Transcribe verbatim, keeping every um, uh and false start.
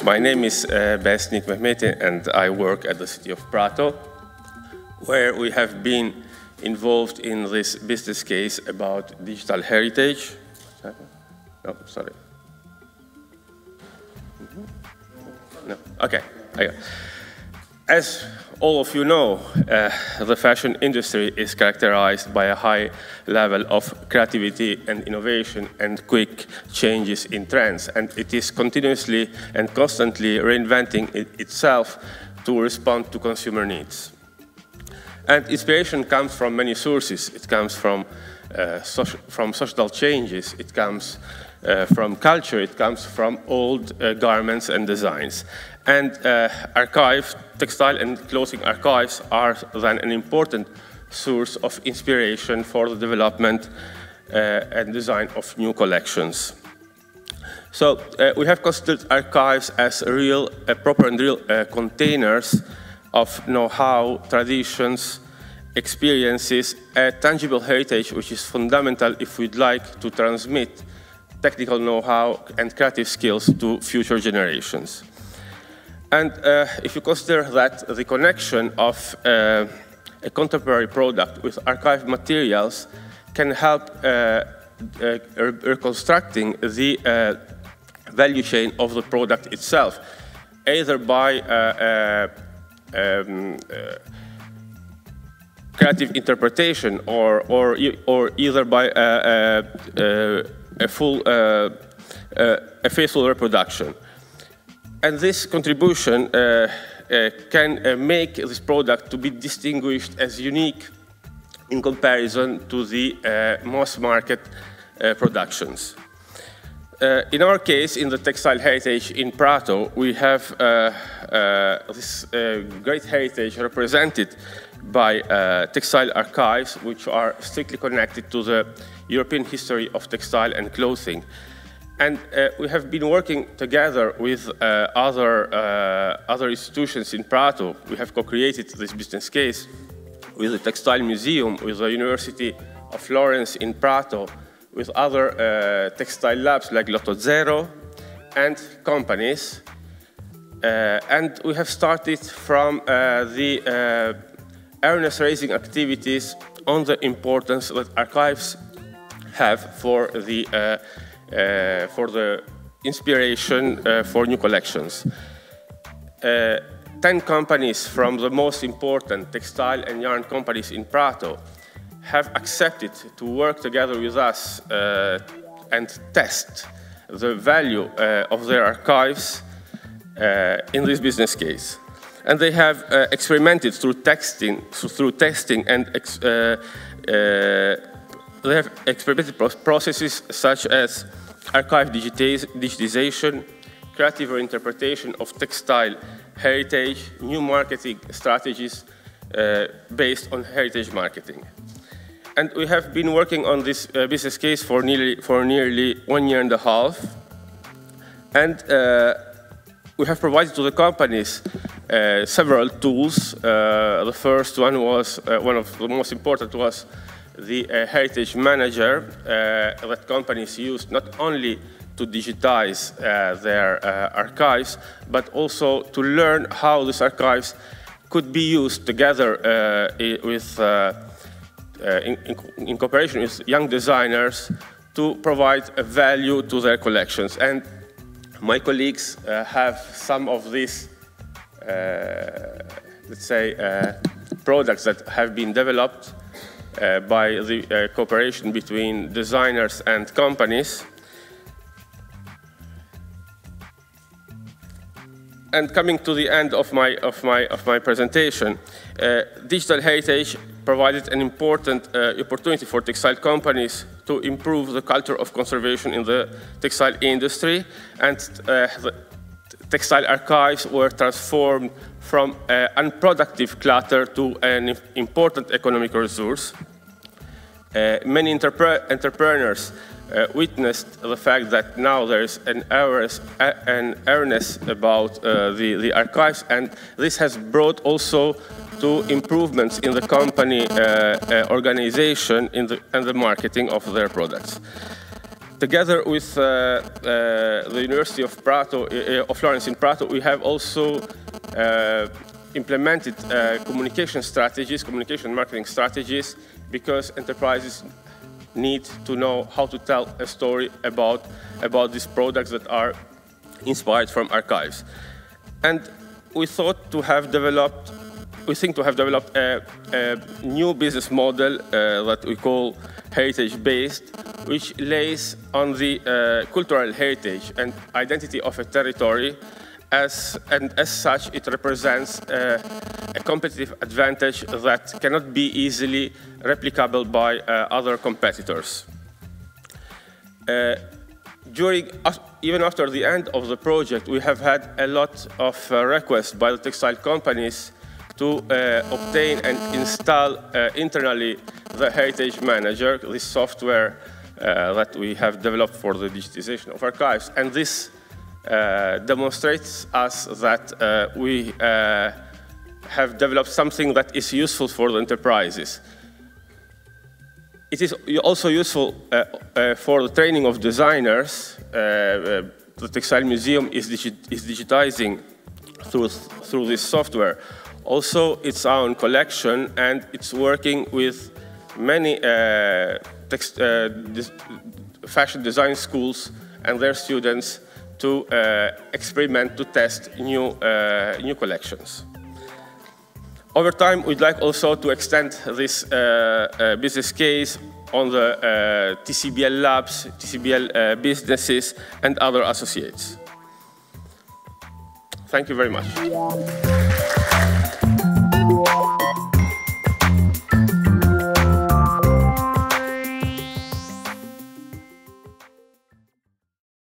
My name is uh, Besnik Mehmeti, and I work at the city of Prato, where we have been involved in this business case about digital heritage. No, sorry. No, okay. As all of you know, uh, the fashion industry is characterized by a high level of creativity and innovation and quick changes in trends. And it is continuously and constantly reinventing it itself to respond to consumer needs. And inspiration comes from many sources. It comes from, uh, social, from social changes. It comes uh, from culture. It comes from old uh, garments and designs. And uh, archive, textile and clothing archives are then an important source of inspiration for the development uh, and design of new collections. So uh, we have considered archives as real, uh, proper and real uh, containers of know-how, traditions, experiences, a tangible heritage which is fundamental if we'd like to transmit technical know-how and creative skills to future generations. And uh, if you consider that the connection of uh, a contemporary product with archived materials can help uh, uh, reconstructing the uh, value chain of the product itself, either by uh, uh, um, uh, creative interpretation or, or, or either by uh, uh, uh, a full, uh, uh, a faithful reproduction. And this contribution uh, uh, can uh, make this product to be distinguished as unique in comparison to the uh, mass market uh, productions. Uh, in our case, in the textile heritage in Prato, we have uh, uh, this uh, great heritage represented by uh, textile archives, which are strictly connected to the European history of textile and clothing. And uh, we have been working together with uh, other, uh, other institutions in Prato. We have co-created this business case with the Textile Museum, with the University of Florence in Prato, with other uh, textile labs like Lotto Zero and companies. Uh, and we have started from uh, the uh, awareness-raising activities on the importance that archives have for the uh, Uh, for the inspiration uh, for new collections. Uh, ten companies from the most important textile and yarn companies in Prato have accepted to work together with us uh, and test the value uh, of their archives uh, in this business case. And they have uh, experimented through testing, through testing and ex uh, uh, they have experimented processes such as archive digitization, creative reinterpretation of textile heritage, new marketing strategies uh, based on heritage marketing. And we have been working on this uh, business case for nearly, for nearly one year and a half. And uh, we have provided to the companies uh, several tools. Uh, the first one was, uh, one of the most important was the uh, Heritage Manager uh, that companies use not only to digitize uh, their uh, archives, but also to learn how these archives could be used together uh, with, uh, uh, in, in, in cooperation with young designers to provide a value to their collections. And my colleagues uh, have some of these, uh, let's say, uh, products that have been developed Uh, by the uh, cooperation between designers and companies. And coming to the end of my, of my, of my presentation, uh, digital heritage provided an important uh, opportunity for textile companies to improve the culture of conservation in the textile industry, and uh, the textile archives were transformed from uh, unproductive clutter to an important economic resource. Uh, many entrepreneurs uh, witnessed the fact that now there is an awareness, uh, an awareness about uh, the, the archives, and this has brought also to improvements in the company uh, uh, organization in the, and the marketing of their products. together with uh, uh, the University of Prato, uh, of Florence in Prato, we have also uh, implemented uh, communication strategies, communication marketing strategies, because enterprises need to know how to tell a story about, about these products that are inspired from archives. And we thought to have developed, we think to have developed a, a new business model uh, that we call heritage-based, which lays on the uh, cultural heritage and identity of a territory, as, and as such it represents uh, a competitive advantage that cannot be easily replicable by uh, other competitors. Uh, during, even after the end of the project, we have had a lot of uh, requests by the textile companies to uh, obtain and install uh, internally the Heritage Manager, this software uh, that we have developed for the digitization of archives. And this uh, demonstrates us that uh, we uh, have developed something that is useful for the enterprises. It is also useful uh, uh, for the training of designers. Uh, uh, the Textile Museum is, digi is digitizing through, through this software. Also, its own collection, and it's working with many uh, text, uh, fashion design schools and their students to uh, experiment, to test new, uh, new collections. Over time, we'd like also to extend this uh, uh, business case on the uh, T C B L labs, T C B L uh, businesses, and other associates. Thank you very much.